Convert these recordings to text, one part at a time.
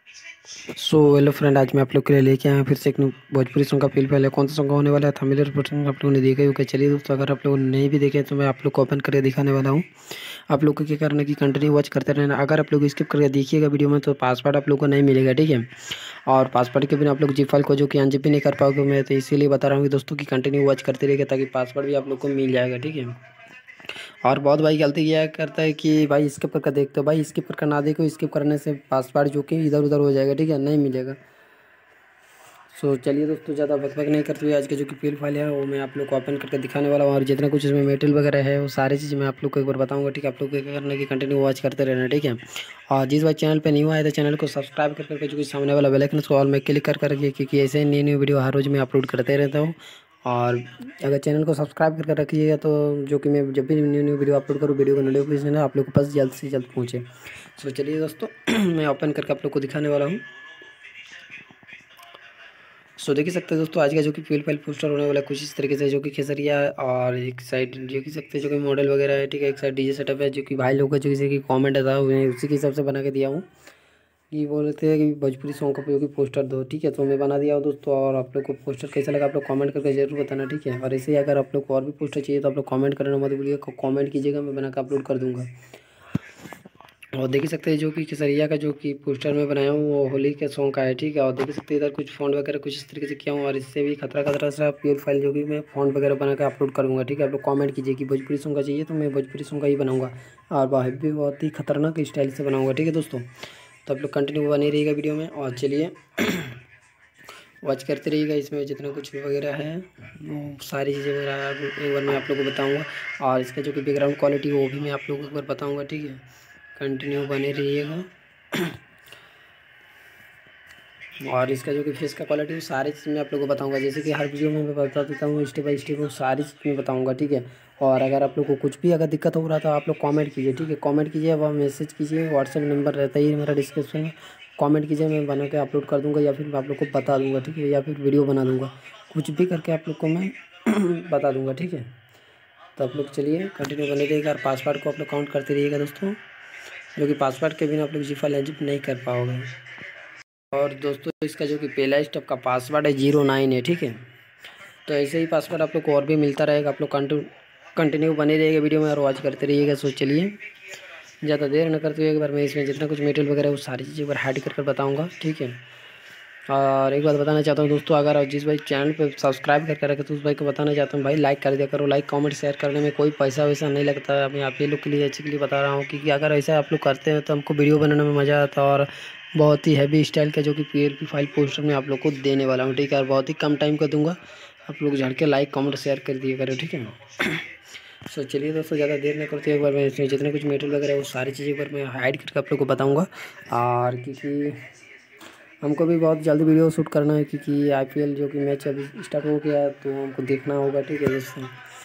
So hello friend, आज मैं आप लोग के लिए लेके आया हूं फिर से एक भोजपुरी सॉन्ग का फील फाइल है। कौन सा सॉन्ग होने वाला है थंबनेल पर आप लोगों ने देखा ही होगा। चलिए दोस्तों, अगर आप लोगों ने नहीं भी देखे तो मैं आप लोग को ओपन करके दिखाने वाला हूं। आप लोग को क्या करना है कि कंटिन्यू वॉच करते रहना। अगर आप लोग स्किप करके देखिएगा वीडियो में तो पासवर्ड आप लोग को नहीं मिलेगा, ठीक है। और पासवर्ड के बिना आप लोग जी फाइल को जो कि अनजिप नहीं कर पाओगे। मैं तो इसीलिए बता रहा हूँ कि दोस्तों की कंटिन्यू वॉच करते रहिएगा ताकि पासवर्ड भी आप लोग को मिल जाएगा, ठीक है। और बहुत भाई गलती किया करता है कि भाई स्किप करके देखते हो। भाई स्किप करके ना देखो, स्किप करने से पासवर्ड जो कि इधर उधर हो जाएगा, ठीक है, नहीं मिलेगा। चलिए दोस्तों, ज़्यादा बकबक नहीं करते हुए आज के जो कि फील फाइल है वो मैं आप लोग को ओपन करके दिखाने वाला हूँ। और जितना कुछ इसमें मेटल वगैरह है वो सारी चीज़ मैं आप लोग को एक बार बताऊंगा, ठीक है। आप लोग को क्या करना है कि कंटिन्यू वॉच करते रहना, ठीक है। और जिस बार चैनल पे न्यू आए तो चैनल को सब्सक्राइब कर करके जो कि सामने वाला बेल आइकन उसको ऑल में क्लिक कर करके, क्योंकि ऐसे न्यू न्यू वीडियो हर रोज़ मैं अपलोड करते रहता हूँ। और अगर चैनल को सब्सक्राइब करके रखिएगा तो जो कि मैं जब भी न्यू न्यू वीडियो अपलोड करूँ, वीडियो का नोटिफिकेशन है आप लोग के पास जल्द से जल्द पहुँचे। चलिए दोस्तों मैं ओपन करके आप लोग को दिखाने वाला हूँ। देख ही सकते हैं दोस्तों, आज का जो कि फ्यूल फाइल पोस्टर होने वाला है कुछ इस तरीके से, जो कि खेसरिया है और एक साइड देख ही सकते हैं जो कि मॉडल वगैरह है, ठीक है। एक साइड डीजे सेटअप है जो कि भाई लोग का जो किसी की कमेंट था मैं उसी के हिसाब से बना के दिया हूँ कि बोल रहे थे कि भोजपुरी सॉन्ग का जो कि पोस्टर दो, ठीक है। तो मैं बना दिया हूँ दोस्तों। और आप लोग को पोस्टर कैसा लगा आप लोग कमेंट करके जरूर बताना, ठीक है। और ऐसे ही अगर आप लोग को और भी पोस्टर चाहिए तो आप लोग कमेंट करना मत भूलिएगा, कमेंट कीजिएगा, मैं बना के अपलोड कर दूँगा। और देख ही सकते हैं जो कि केसरिया का जो कि पोस्टर में बनाया हूँ वो होली के सॉन्ग का है, ठीक है। और देख सकते हैं इधर कुछ फ़ॉन्ट वगैरह कुछ इस तरीके से किया हूँ। और इससे भी खतरा खतरा सा प्योर फाइल जो कि मैं फ़ॉन्ट वगैरह बना के अपलोड करूँगा, ठीक है। आप लोग कमेंट कीजिए कि भोजपुरी सॉन्ग का चाहिए तो मैं भोजपुरी सॉन्ग का ही बनाऊँगा। और वह भी बहुत ही खतरनाक स्टाइल से बनाऊँगा, ठीक है दोस्तों। तो आप लोग कंटिन्यू बने रहिएगा वीडियो में। और चलिए वॉच करते रहिएगा, इसमें जितना कुछ भी वगैरह है वो सारी चीज़ें वगैरह एक बार मैं आप लोग को बताऊँगा। और इसका जो कि बैकग्राउंड क्वालिटी वो भी मैं आप लोग को एक बार बताऊँगा, ठीक है। कंटिन्यू बने रहिएगा। और इसका जो कि फेस का क्वालिटी वो सारी चीज़ मैं आप लोगों को बताऊंगा, जैसे कि हर वीडियो में मैं बता देता हूँ स्टेप बाय स्टेप, वो सारी चीज़ मैं बताऊंगा, ठीक है। और अगर आप लोग को कुछ भी अगर दिक्कत हो रहा तो आप लोग कमेंट कीजिए, ठीक है। कमेंट कीजिए, वह मैसेज कीजिए, व्हाट्सएप नंबर रहता ही है मेरा डिस्क्रिप्शन में। कमेंट कीजिए, मैं बना के अपलोड कर दूँगा या फिर आप लोग को बता दूँगा, ठीक है। या फिर वीडियो बना दूँगा, कुछ भी करके आप लोग को मैं बता दूँगा, ठीक है। तो आप लोग चलिए कंटिन्यू बने रहिएगा। और पासवर्ड को आप लोग काउंट करते रहिएगा दोस्तों, जो कि पासवर्ड के बिना आप लोग जी फाइल एग्जिट नहीं कर पाओगे। और दोस्तों इसका जो कि पहला स्टेप का पासवर्ड है 09 है, ठीक है। तो ऐसे ही पासवर्ड आप लोग को और भी मिलता रहेगा। आप लोग कंटिन्यू बने रहिएगा वीडियो में और वॉच करते रहिएगा। चलिए ज़्यादा देर न करते हुए एक बार मैं इसमें जितना कुछ मटेरियल वगैरह है वो सारी चीज़ें एक बार हाइड कर बताऊँगा, ठीक है। और एक बात बताना चाहता हूँ दोस्तों, अगर जिस भाई चैनल पे सब्सक्राइब करके रखे तो उस भाई को बताना चाहता हूँ भाई लाइक कर दिया करो। लाइक कमेंट शेयर करने में कोई पैसा वैसा नहीं लगता है। मैं आप ही लोग के लिए अच्छे के लिए बता रहा हूँ, क्योंकि अगर ऐसा आप लोग करते हैं तो हमको वीडियो बनाने में मज़ा आता है। और बहुत ही हैवी स्टाइल का जो कि पीएलपी फाइल पोस्टर में आप लोग को देने वाला हूँ, ठीक है। और बहुत ही कम टाइम का दूंगा, आप लोग झड़ के लाइक कमेंट शेयर कर दिया करो, ठीक है। चलिए दोस्तों, ज़्यादा देर नहीं करते एक बार मैं इसमें जितने कुछ मटेरियल वगैरह है वो सारी चीज़ें एक बार मैं हाइड करके आप लोग को बताऊँगा। और क्योंकि हमको भी बहुत जल्दी वीडियो शूट करना है, क्योंकि आईपीएल जो कि मैच अभी स्टार्ट हो गया है तो हमको देखना होगा, ठीक है दोस्तों।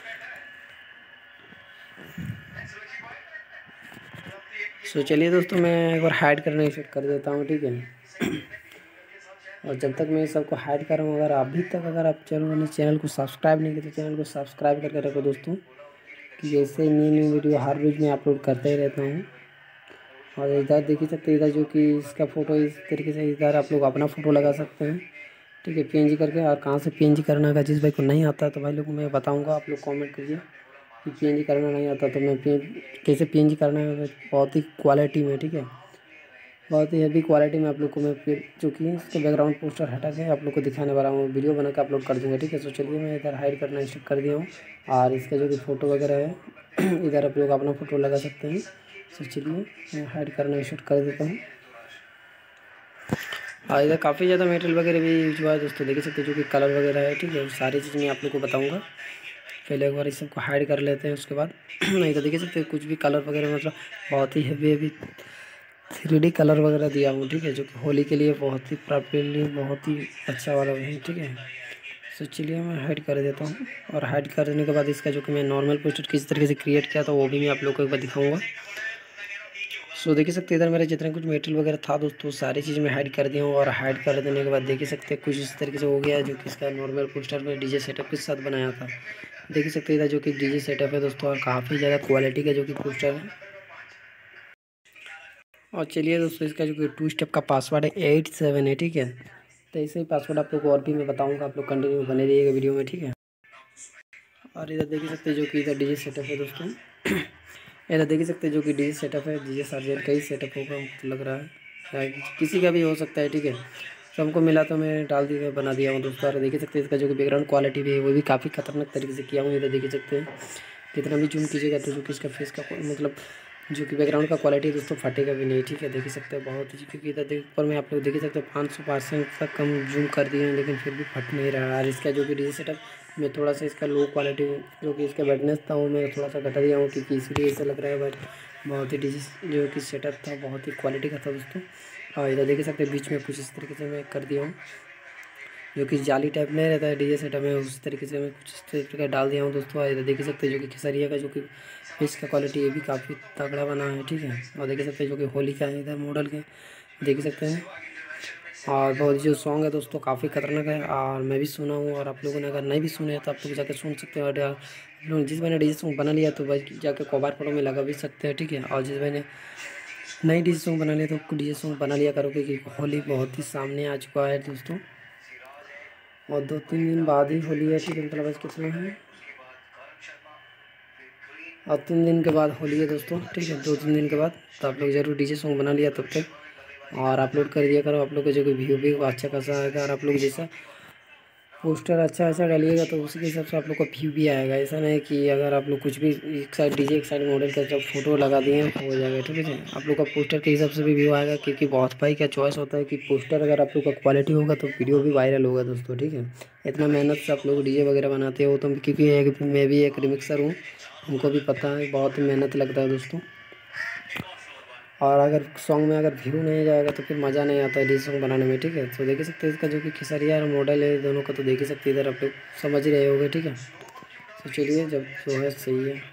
चलिए दोस्तों, मैं एक बार हाइड करना स्टार्ट कर देता हूँ, ठीक है। और जब तक मैं सबको हाइड कर रहा हूँ, अगर अभी तक अगर आप चैनल को सब्सक्राइब नहीं किया तो चैनल को सब्सक्राइब करके रखो दोस्तों, कि ऐसे न्यू न्यू वीडियो हर रोज़ मैं अपलोड करता ही रहता हूँ। और इधर देख ही सकते हैं, इधर जो कि इसका फ़ोटो इस तरीके से, इधर आप लोग अपना फ़ोटो लगा सकते हैं, ठीक है, पीएनजी करके। और कहाँ से पीएनजी करना है, जिस भाई को नहीं आता तो भाई लोग मैं बताऊंगा, आप लोग कमेंट करिए कि पीएनजी करना नहीं आता तो मैं कैसे पीएनजी करना है बहुत ही क्वालिटी में, ठीक है। बहुत ही हैवी क्वालिटी में आप लोग को मैं फिर चूँकि इसका बैकग्राउंड पोस्टर हटा के आप लोग को दिखाने वाला हूँ, वीडियो बना के अपलोड कर दूँगा, ठीक है। चलिए मैं इधर हाइड करना स्टार्ट कर दिया हूँ। और इसका जो कि फ़ोटो वगैरह है इधर आप लोग अपना फ़ोटो लगा सकते हैं। चलिए मैं हाइड करना स्टार्ट कर देता हूँ। और इधर काफ़ी ज़्यादा मटेरियल वगैरह भी यूज हुआ है दोस्तों, देख सकते हैं जो कि कलर वगैरह है, ठीक है। सारी चीज़ मैं आप लोग को बताऊँगा। पहले एक बार इस सबको हाइड कर लेते हैं, उसके बाद नहीं तो देख सकते हैं कुछ भी कलर वगैरह मतलब बहुत ही हैवी 3D कलर वगैरह दिया हूँ, ठीक है, जो कि होली के लिए बहुत ही प्रॉपरली बहुत ही अच्छा वाला है, ठीक है। चलिए मैं हाइड कर देता हूँ। और हाइड कर देने के बाद इसका जो कि मैं नॉर्मल पोस्टर किस तरीके से क्रिएट किया था वो भी मैं आप लोग को एक बार दिखाऊंगा। देख सकते हैं इधर मेरे जितने कुछ मटेरियल वगैरह था दोस्तों सारी चीज़ मैं हाइड कर दिया हूँ। और हाइड कर देने के बाद देख सकते हैं कुछ इस तरीके से हो गया है, जो कि इसका नॉर्मल पोस्टर में डीजे सेटअप के साथ बनाया था। देख सकते हैं इधर जो कि डीजे सेटअप है दोस्तों, और काफ़ी ज़्यादा क्वालिटी का जो कि पोस्टर है। और चलिए दोस्तों, इसका जो कि 2 स्टेप का पासवर्ड है 87 है, ठीक है। तो ऐसे ही पासवर्ड आप लोग को और भी मैं बताऊंगा, आप लोग कंटिन्यू बने रहिएगा वीडियो में, ठीक है। और इधर देख सकते हैं जो कि इधर डीजे सेटअप है दोस्तों। इधर देख सकते हैं जो कि डीजे सेटअप है, डीजे सार्जेंट का ही सेटअप होगा लग रहा है, या किसी का भी हो सकता है, ठीक है। तो हमको मिला तो मैं डाल दिया, बना दिया हूँ दोस्तों। और देख सकते हैं इसका जो कि बैकग्राउंड क्वालिटी भी है वो भी काफ़ी खतरनाक तरीके से किया हूँ। इधर देख सकते हैं कितना भी जूम कीजिएगा तो जो कि इसका फेस का मतलब जो कि बैकग्राउंड का क्वालिटी दोस्तों फटेगा भी नहीं, ठीक है। देख सकते हैं बहुत ही, क्योंकि इधर ऊपर में आप लोग देख सकते हैं 500% तक कम जूम कर दिए हैं, लेकिन फिर भी फट नहीं रहा है। और इसका जो कि डीजे सेटअप में थोड़ा सा इसका लो क्वालिटी जो कि इसका ब्राइटनेस था वो मैं थोड़ा सा घटा दिया हूँ, क्योंकि इसलिए ऐसा लग रहा है। बट बहुत ही डीजे जो कि सेटअप था बहुत ही क्वालिटी का था दोस्तों। और इधर देख सकते हैं बीच में कुछ इस तरीके से मैं कर दिया हूँ, जो कि जाली टाइप नहीं रहता है डीजे सेटअप में, उस तरीके से मैं कुछ इस तरीके का डाल दिया हूँ दोस्तों। इधर देख सकते हैं जो कि खेसरिया का जो कि फेस का क्वालिटी ये भी काफ़ी तगड़ा बना है, ठीक है। और देख सकते हैं जो कि होली का है इधर मॉडल के, देख सकते हैं। और बहुत जो सॉन्ग है दोस्तों काफ़ी खतरनाक है, और मैं भी सुना हूँ, और आप लोगों ने अगर नहीं भी सुने तो आप लोग जाकर सुन सकते हो। और आप लोग जिस भाई ने डीजे सॉन्ग बना लिया तो भाई जाकर कवर फोटो में लगा भी सकते हैं, ठीक है। और जिस भाई ने नई डीजे सॉन्ग बना लिया तो डीजे सॉन्ग बना लिया करो, क्योंकि होली बहुत ही सामने आ चुका है दोस्तों, और 2-3 दिन बाद ही होली है, ठीक है। मतलब आज कितना है, और 3 दिन के बाद होली है दोस्तों, ठीक है। 2-3 दिन के बाद तो आप लोग जरूर डीजे सॉन्ग बना लिया तब तक, और अपलोड कर दिया करो। आप लोग का जो कि व्यू भी अच्छा खासा आएगा, और आप लोग जैसा पोस्टर अच्छा अच्छा डालिएगा तो उसी के हिसाब से आप लोग का व्यू भी आएगा। ऐसा नहीं कि अगर आप लोग कुछ भी एक साइड डीजे एक साइड मॉडल का जब फोटो लगा दिए हो जाएगा, ठीक है। आप लोग का पोस्टर के हिसाब से भी व्यू आएगा, क्योंकि बहुत भाई क्या चॉइस होता है कि पोस्टर अगर आप लोग का क्वालिटी होगा तो वीडियो भी वायरल होगा दोस्तों, ठीक है। इतना मेहनत से आप लोग डीजे वगैरह बनाते हो तो, क्योंकि मैं भी एक रिमिक्सर हूँ, हमको भी पता है बहुत ही मेहनत लगता है दोस्तों। और अगर सॉन्ग में अगर व्यू नहीं जाएगा तो फिर मज़ा नहीं आता है डीजे सॉन्ग बनाने में, ठीक है। तो देख ही सकते हैं इसका जो कि खेसरिया और मॉडल है दोनों का, तो देख ही सकते हैं इधर आप लोग समझ ही रहे होगे, ठीक है। तो चलिए जब जो है सही है।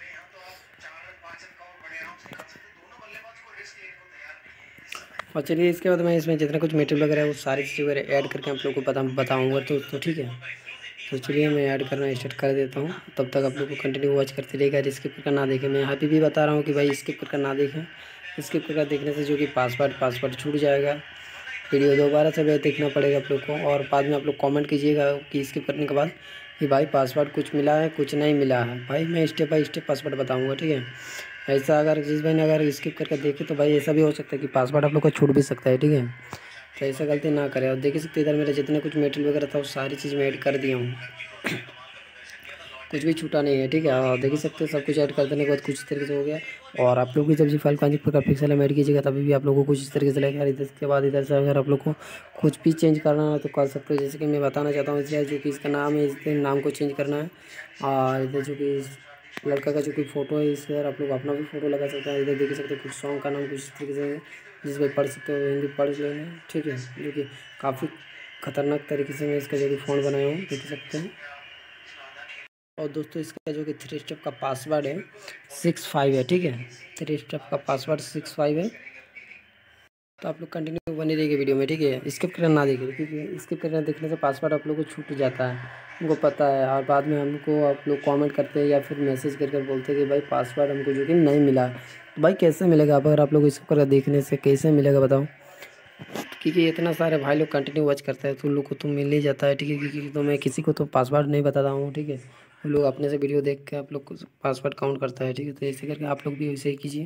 और चलिए इसके बाद मैं इसमें जितना कुछ मटेरियल वगैरह है वो सारी चीज़ें वगैरह ऐड करके आप लोग को बताऊँगा तो ठीक है। तो चलिए मैं ऐड करना स्टार्ट कर देता हूँ, तब तक आप लोग को कंटिन्यू वॉच करते रहेगा। स्किप करके ना देखें, मैं अभी भी बता रहा हूँ कि भाई स्किप करके ना देखें। स्किप करके देखने से जो कि पासवर्ड छूट जाएगा, वीडियो दोबारा से भी देखना पड़ेगा आप लोग को। और बाद में आप लोग कमेंट कीजिएगा कि स्किप करने के बाद कि भाई पासवर्ड कुछ मिला है कुछ नहीं मिला है। भाई मैं स्टेप बाय स्टेप पासवर्ड बताऊँगा, ठीक है। ऐसा अगर जिस भाई ने अगर स्किप करके देखे तो भाई ऐसा भी हो सकता है कि पासवर्ड आप लोग को छूट भी सकता है, ठीक है। तो ऐसा गलती ना करें। और देख सकते इधर मेरे जितने कुछ मटेरियल वगैरह था वो सारी चीज़ मैं ऐड कर दिया हूँ, कुछ भी छूटा नहीं है, ठीक है। और देख सकते हैं सब कुछ ऐड कर देने के बाद कुछ इस तरीके से हो गया। और आप लोग भी जब जी फाइल का प्रकार पिक्सल में ऐड कीजिएगा तभी भी आप लोगों को कुछ इस तरीके से लगेगा। इधर के बाद इधर से अगर आप लोग को कुछ भी चेंज करना है तो कर सकते हो, जैसे कि मैं बताना चाहता हूँ इसलिए जो कि इसका नाम है इसके नाम को चेंज करना है। और इधर जो कि इस लड़का का जो कि फ़ोटो है इस पर आप लोग अपना भी फ़ोटो लगा सकते हैं। इधर देख सकते हो कुछ सॉन्ग का नाम कुछ इस तरीके से जिस पर पढ़ सकते हो, हिंदी पढ़ लेना, ठीक है। जो कि काफ़ी खतरनाक तरीके से मैं इसका जो कि फ़ॉन्ट बनाया हूँ देख सकते हैं। और दोस्तों इसका जो कि 3 स्टेप का पासवर्ड है 65 है, ठीक है। 3 स्टेप का पासवर्ड 65 है। तो आप लोग कंटिन्यू बने रहिए वीडियो में, ठीक है। स्किप करना ना देखिए, क्योंकि स्किप करना देखने से पासवर्ड आप लोग को छूट जाता है, हमको पता है। और बाद में हमको आप लोग कमेंट करते हैं या फिर मैसेज करके बोलते हैं कि भाई पासवर्ड हमको जो कि नहीं मिला। तो भाई कैसे मिलेगा, अगर आप लोग स्किप करके देखने से कैसे मिलेगा बताओ। क्योंकि इतना सारे भाई लोग कंटिन्यू वॉच करते हैं तो उन लोग को तो मिल ही जाता है, ठीक है। क्योंकि तो मैं किसी को तो पासवर्ड नहीं बताता हूँ, ठीक है। वो लोग अपने से वीडियो देख के आप लोग को पासवर्ड काउंट करता है, ठीक है। तो ऐसे करके आप लोग भी वैसे ही कीजिए।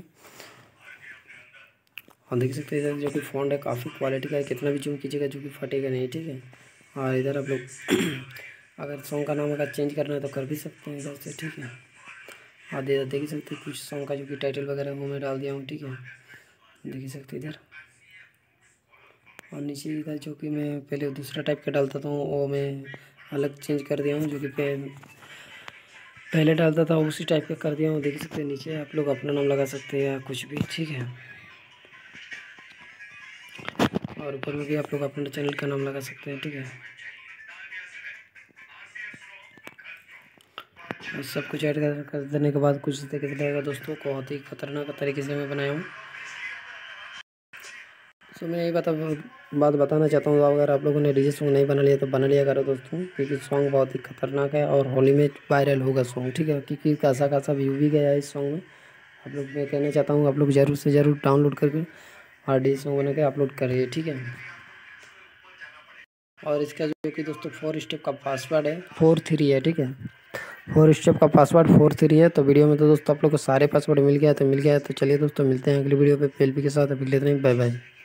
और देख सकते हैं इधर जो कि फ़ॉन्ट है काफ़ी क्वालिटी का है, कितना भी जूम कीजिएगा जो कि फटेगा नहीं, ठीक है। और इधर आप लोग अगर सॉन्ग का नाम अगर चेंज करना है तो कर भी सकते हैं इधर से, ठीक है। और इधर देख सकते हैं कुछ सॉन्ग का जो कि टाइटल वगैरह वो मैं डाल दिया हूँ, ठीक है। देख सकते इधर। और नीचे इधर जो कि मैं पहले दूसरा टाइप का डालता था वो मैं अलग चेंज कर दिया हूँ, जो कि पहले डालता था उसी टाइप का कर दिया हूँ। देख सकते हैं नीचे आप लोग अपना नाम लगा सकते हैं या कुछ भी, ठीक है। और ऊपर में भी आप लोग अपने चैनल का नाम लगा सकते हैं, ठीक है। और सब कुछ ऐड कर देने के बाद कुछ तरीके से लगेगा दोस्तों, बहुत ही खतरनाक तरीके से मैं बनाया हूँ। तो मैं यही बात बताना चाहता हूँ, अगर आप लोगों ने डीजे सॉन्ग नहीं बना लिया तो बना लिया करो दोस्तों, क्योंकि सॉन्ग बहुत ही खतरनाक है और होली में वायरल होगा सॉन्ग, ठीक है। क्योंकि खासा व्यू भी गया है इस सॉन्ग में, आप लोग मैं कहना चाहता हूँ आप लोग ज़रूर से ज़रूर डाउनलोड करके हार्ड डिस्क में बना के अपलोड करिए, ठीक है। और इसका जो कि दोस्तों 4 स्टेप का पासवर्ड है 4-3 है, ठीक है। 4 स्टेप का पासवर्ड 4-3 है। तो वीडियो में तो दोस्तों आप लोग को सारे पासवर्ड मिल गया तो चलिए दोस्तों मिलते हैं अगली वीडियो पे पीएलपी के साथ। अभी के लिए बाय बाय।